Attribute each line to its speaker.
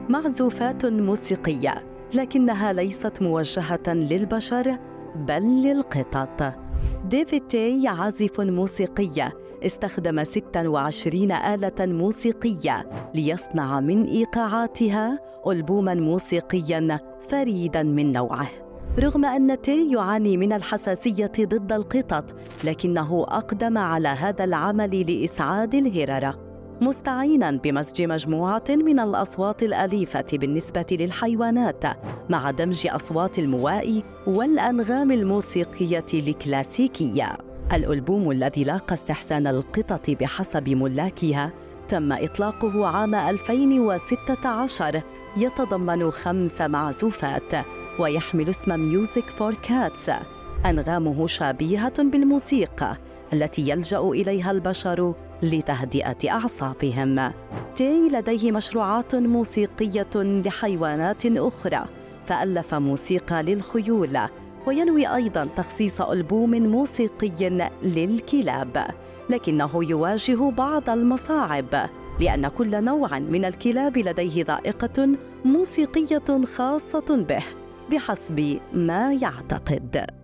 Speaker 1: معزوفات موسيقية، لكنها ليست موجهة للبشر بل للقطط. ديفيد تاي عازف موسيقي استخدم 26 آلة موسيقية ليصنع من إيقاعاتها ألبوماً موسيقياً فريداً من نوعه. رغم أن تاي يعاني من الحساسية ضد القطط، لكنه أقدم على هذا العمل لإسعاد الهررة، مستعيناً بمزج مجموعة من الأصوات الأليفة بالنسبة للحيوانات مع دمج أصوات الموائي والأنغام الموسيقية الكلاسيكية. الألبوم الذي لاقى استحسان القطط بحسب ملاكها تم إطلاقه عام 2016، يتضمن 5 معزوفات ويحمل اسم Music for Cats. أنغامه شبيهة بالموسيقى التي يلجأ إليها البشر لتهدئة أعصابهم. تاي لديه مشروعات موسيقية لحيوانات أخرى، فألف موسيقى للخيول، وينوي أيضاً تخصيص ألبوم موسيقي للكلاب، لكنه يواجه بعض المصاعب لأن كل نوع من الكلاب لديه ذائقة موسيقية خاصة به بحسب ما يعتقد.